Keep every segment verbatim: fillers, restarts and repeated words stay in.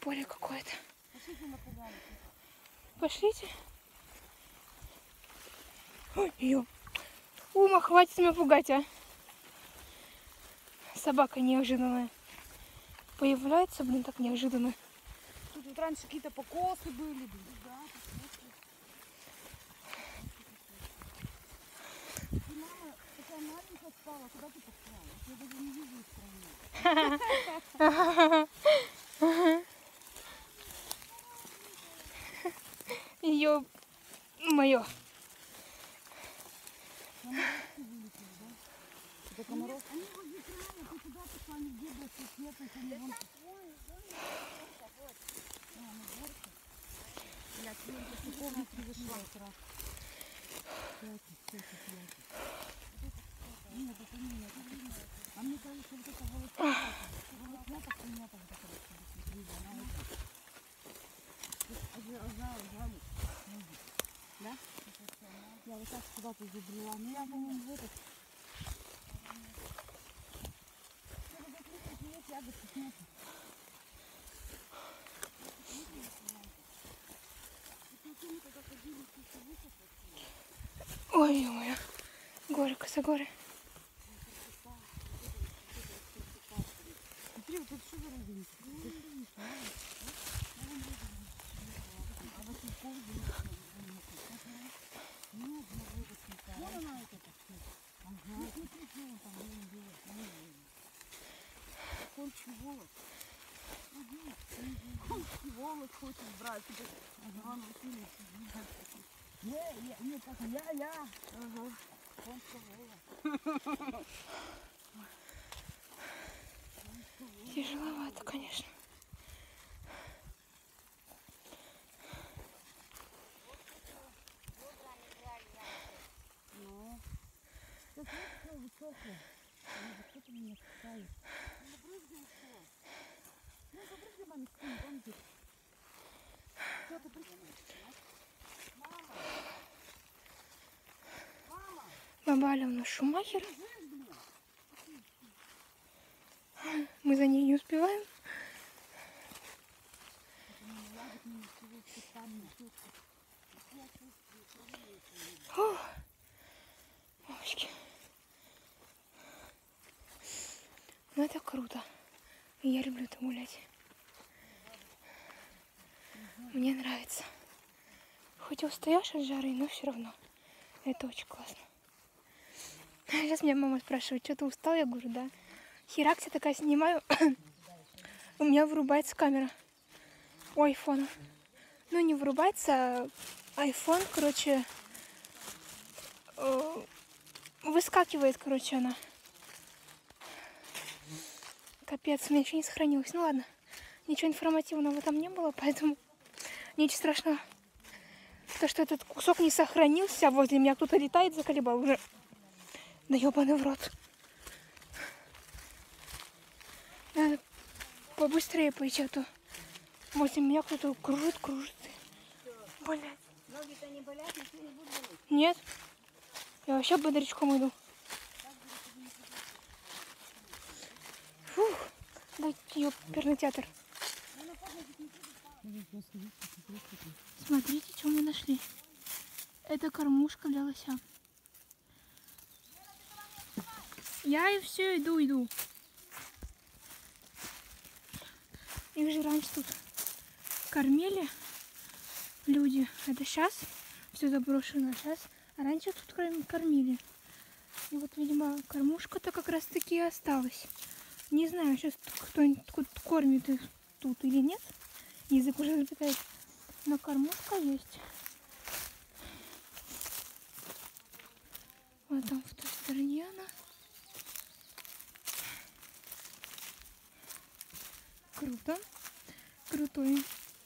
поле какое-то. Пошлите. Ой, ё. Ума, хватит меня пугать, а. Собака неожиданная. Появляется, блин, так неожиданно. Тут вот раньше какие-то покосы были. Да, и мама такая маленькая спала. Куда ты поспала? Я даже не вижу их. Ее мое. Это комаров? Они его закрывают, ты куда пошла, они где были, свет, они вон... А, на горке? Блядь, я после комнаты вышла сразу. Пятый, пятый, пятый. Нет, это не нет. А мне кажется, вот это волосня. Волосня так у меня там такая. Она жалит. Да? Я вот так куда-то забрела. Ну я, по-моему, в этот... Ой, ё-моё. Горы, косогоры. Смотри, вот это что за разница? Вон она это так. Ага. Смотри, что он там делает. Кончий волос. Кончий волос хочет брать. Ага, ну сильно. Не, я, не, как я, я. Ага. Кончий волос. Тяжеловато, конечно. Ну, это все высокое. Что-то меня спускает. Ну, забрызгай что? Ну, забрызгай маме спину, помните? Что ты придумаешь? Мама! Мама! Баба Алена Шумахер. Мы за ней не успеваем. О, мамочки. Ну это круто. Я люблю там гулять. Мне нравится. Хоть и устаешь от жары, но все равно. Это очень классно. Сейчас меня мама спрашивает, что ты устал? Я говорю, да. Херакс, я такая снимаю. У меня вырубается камера у айфона. Ну, не вырубается, а айфон, короче, выскакивает, короче, она. Капец, у меня еще не сохранилось. Ну ладно, ничего информативного там не было, поэтому ничего страшного. То, что этот кусок не сохранился, возле меня кто-то летает, заколебал уже. Да ебаный в рот. Надо побыстрее пойти, а то возле меня кто-то кружит, кружит. Блять. Ноги-то не болят, ничего не будет болеть? Нет. Я вообще бодрячком иду. Фух. Будет ёперный театр. Смотрите, что мы нашли. Это кормушка для лося. Я и все иду, иду. Их же раньше тут кормили люди. Это сейчас все заброшено. Сейчас. А раньше тут кормили. И вот, видимо, кормушка-то как раз таки и осталась. Не знаю, сейчас кто-нибудь кормит их тут или нет. Язык уже запитает. Но кормушка есть. Вот там в той стороне она. Круто. Крутой.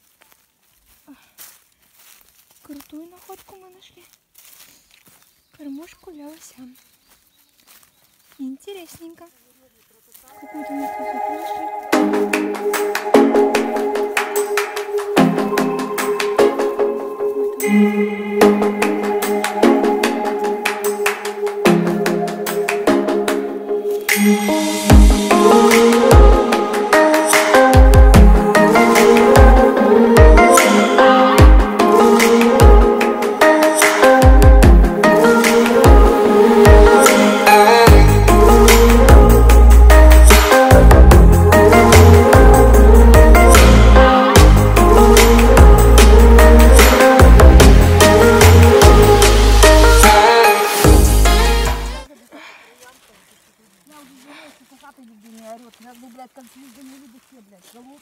Крутую находку мы нашли. Кормушку для лося. Интересненько. Какую-то мы красоту нашли.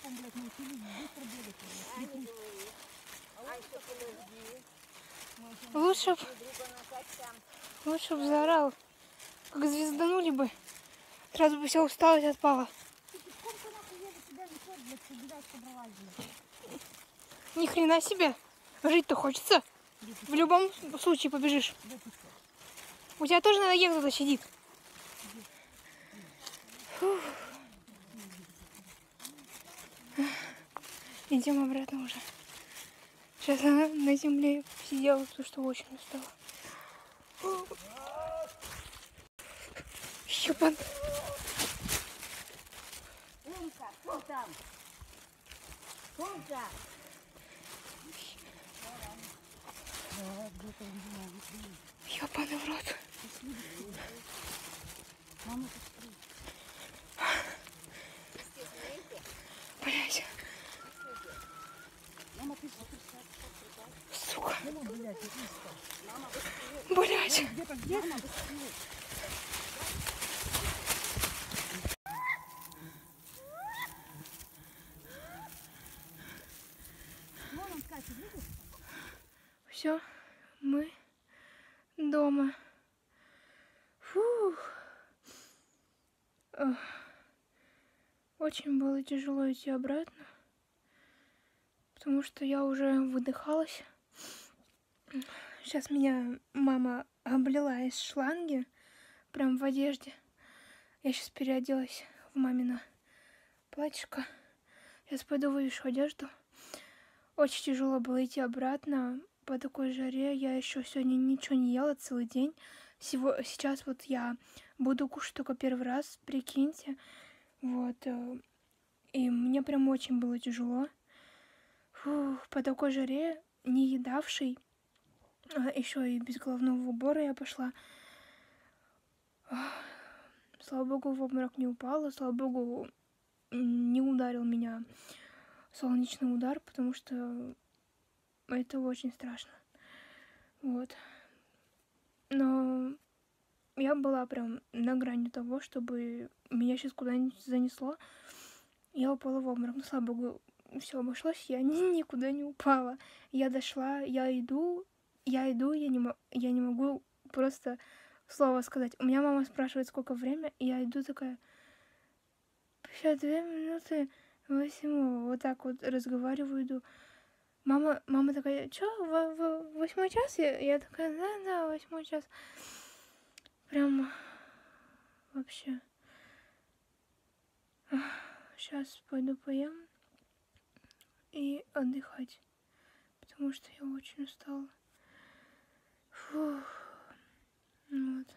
пешком, блядь, научились быстро бегать. А, не говори. А еще подожди. Лучше б, Друга на там. лучше б заорал. Как звезданули бы. Сразу бы вся усталость отпала. Ты пешком ты нахуй едешь, тебя несет, блядь, ты бежать собралась, блядь. Ни хрена себе. Жить-то хочется. В любом случае побежишь. У тебя тоже на ноге кто-то сидит. Фух. Идем обратно уже. Сейчас она на земле сидела, потому что очень устала. Щупан. Умка, кто там? Умка. Ёбаный в рот. Мама, Блять. мама, ты Сука. мама, блядь, Блять. где-то где? Мама, быстрее. Вон он скачет, видишь? Все, мы дома. Фух. Ох. Очень было тяжело идти обратно, потому что я уже выдыхалась. Сейчас меня мама облила из шланги, прям в одежде. Я сейчас переоделась в мамино платьишко. Сейчас пойду вывешу одежду. Очень тяжело было идти обратно по такой жаре. Я еще сегодня ничего не ела целый день. Всего, сейчас вот я буду кушать только первый раз, прикиньте. Вот. И мне прям очень было тяжело. Фух, по такой жаре, не едавший, еще и без головного убора я пошла. Слава богу, в обморок не упала. Слава богу, не ударил меня солнечный удар, потому что это очень страшно. Вот. Но я была прям на грани того, чтобы меня сейчас куда-нибудь занесло. Я упала в обморок. Ну, слава богу, все обошлось, я ни, никуда не упала. Я дошла, я иду, я иду, я не, я не могу просто слово сказать. У меня мама спрашивает, сколько время, и я иду такая, пятьдесят две минуты восьмого, вот так вот разговариваю, иду. Мама, мама такая, чё, в, в, восьмой час? Я, я такая, да, да, восьмой час. Прям вообще. Сейчас пойду поем и отдыхать, потому что я очень устала. Фух. Вот.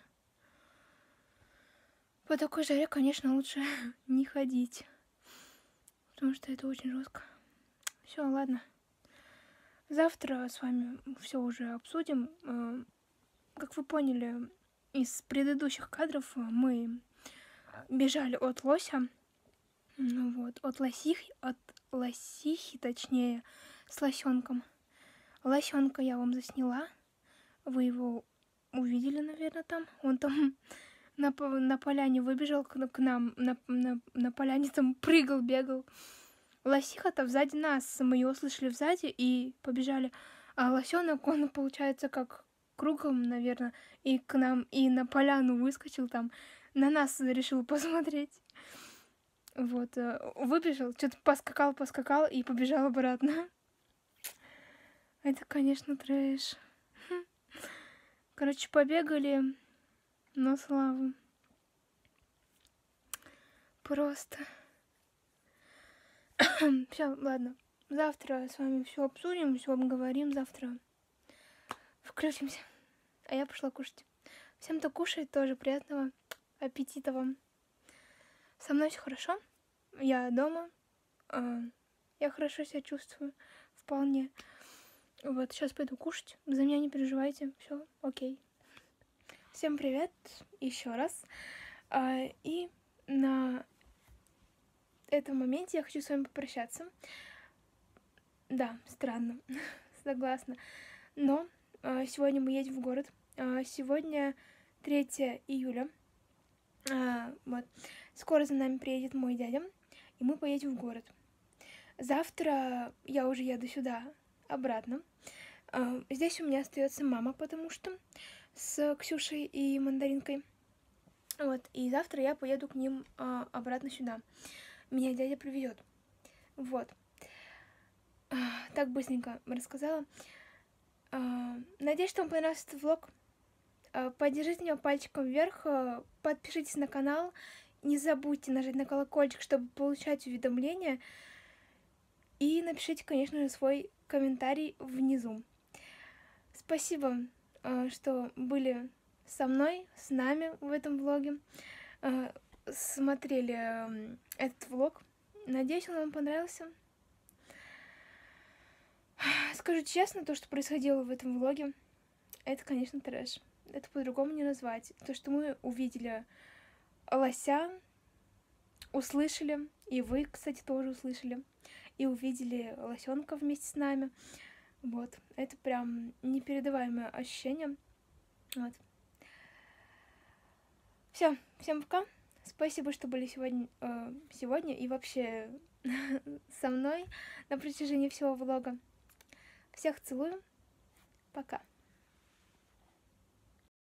По такой жаре, конечно, лучше не ходить, потому что это очень жестко. Все, ладно. Завтра с вами все уже обсудим. Как вы поняли из предыдущих кадров, мы бежали от лося. Вот, от лосихи, от лосихи, точнее, с лосенком. Лосенка я вам засняла. Вы его увидели, наверное, там. Он там на, на поляне выбежал к, к нам, на, на, на поляне там прыгал, бегал. Лосиха-то сзади нас, мы ее услышали сзади и побежали. А лосенок, он, получается, как кругом, наверное, и к нам, и на поляну выскочил там. На нас решил посмотреть. Вот, выбежал, что-то поскакал, поскакал и побежал обратно. Это, конечно, трэш. Короче, побегали на славу. Просто. Все, ладно. Завтра с вами все обсудим, все обговорим. Завтра включимся. А я пошла кушать. Всем, кто кушает, тоже приятного аппетита вам. Со мной все хорошо. Я дома. Я хорошо себя чувствую. Вполне. Вот, сейчас пойду кушать. За меня не переживайте. Все, окей. Всем привет еще раз. И на этом моменте я хочу с вами попрощаться. Да, странно. Согласна. Но сегодня мы едем в город. Сегодня третье июля. Вот. Скоро за нами приедет мой дядя, и мы поедем в город. Завтра я уже еду сюда, обратно. Здесь у меня остается мама, потому что с Ксюшей и Мандаринкой. Вот, и завтра я поеду к ним обратно сюда. Меня дядя привезет. Вот. Так быстренько рассказала. Надеюсь, что вам понравился этот влог. Поддержите меня пальчиком вверх, подпишитесь на канал, не забудьте нажать на колокольчик, чтобы получать уведомления, и напишите, конечно же, свой комментарий внизу. Спасибо, что были со мной, с нами в этом влоге, смотрели этот влог. Надеюсь, он вам понравился. Скажу честно, то, что происходило в этом влоге, это, конечно, трэш. Это по-другому не назвать. То, что мы увидели лося, услышали, и вы, кстати, тоже услышали, и увидели лосенка вместе с нами. Вот. Это прям непередаваемое ощущение. Вот. Все, всем пока. Спасибо, что были сегодня, э, сегодня и вообще со мной на протяжении всего влога. Всех целую. Пока.